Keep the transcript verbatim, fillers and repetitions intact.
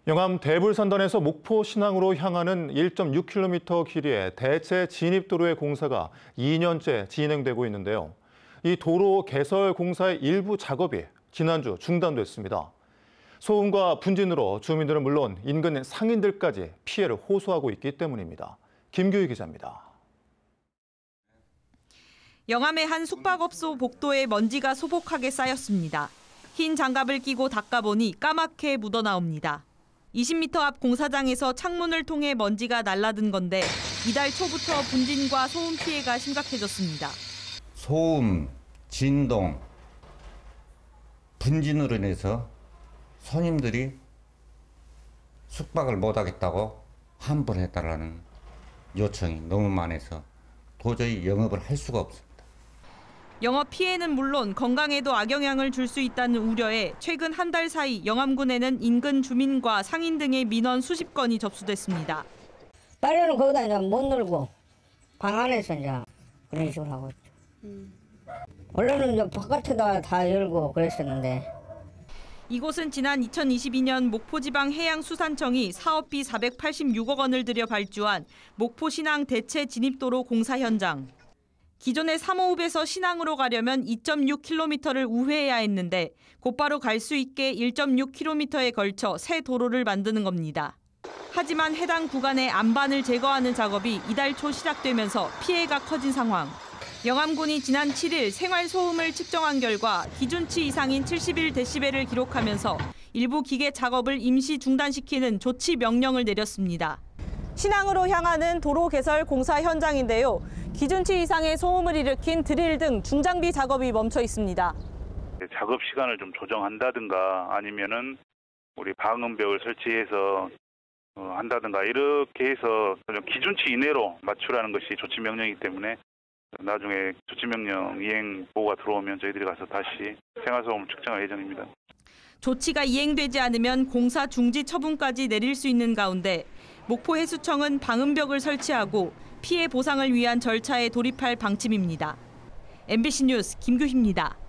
영암 대불산단에서 목포 신항으로 향하는 일 점 육 킬로미터 길이의 대체 진입도로의 공사가 이 년째 진행되고 있는데요. 이 도로 개설 공사의 일부 작업이 지난주 중단됐습니다. 소음과 분진으로 주민들은 물론 인근 상인들까지 피해를 호소하고 있기 때문입니다. 김규희 기자입니다. 영암의 한 숙박업소 복도에 먼지가 소복하게 쌓였습니다. 흰 장갑을 끼고 닦아보니 까맣게 묻어나옵니다. 이십 미터 앞 공사장에서 창문을 통해 먼지가 날아든 건데 이달 초부터 분진과 소음 피해가 심각해졌습니다. 소음, 진동, 분진으로 인해서 손님들이 숙박을 못하겠다고 환불해달라는 요청이 너무 많아서 도저히 영업을 할 수가 없습니다. 영업 피해는 물론 건강에도 악영향을 줄 수 있다는 우려에 최근 한 달 사이 영암군에는 인근 주민과 상인 등의 민원 수십 건이 접수됐습니다. 빨래는 거기다 이제 못 놀고 방 안에서 이제 그런 식으로 하고 있죠. 음. 원래는 이제 바깥에다 다 열고 그랬었는데. 이곳은 지난 이천이십이 년 목포지방해양수산청이 사업비 사백팔십육억 원을 들여 발주한 목포신항 대체 진입도로 공사 현장. 기존의 삼호읍에서 신항으로 가려면 이 점 육 킬로미터를 우회해야 했는데 곧바로 갈 수 있게 일 점 육 킬로미터에 걸쳐 새 도로를 만드는 겁니다. 하지만 해당 구간의 안반을 제거하는 작업이 이달 초 시작되면서 피해가 커진 상황. 영암군이 지난 칠 일 생활소음을 측정한 결과 기준치 이상인 칠십일 데시벨을 기록하면서 일부 기계 작업을 임시 중단시키는 조치 명령을 내렸습니다. 신항으로 향하는 도로 개설 공사 현장인데요. 기준치 이상의 소음을 일으킨 드릴 등 중장비 작업이 멈춰 있습니다. 작업 시간을 좀 조정한다든가 아니면은 우리 방음벽을 설치해서 어, 한다든가 이렇게 해서 기준치 이내로 맞추라는 것이 조치 명령이기 때문에 나중에 조치 명령 이행 보고가 들어오면 저희들이 가서 다시 생활소음을 측정할 예정입니다. 조치가 이행되지 않으면 공사 중지 처분까지 내릴 수 있는 가운데 목포해수청은 방음벽을 설치하고 피해 보상을 위한 절차에 돌입할 방침입니다. 엠비씨 뉴스 김규희입니다.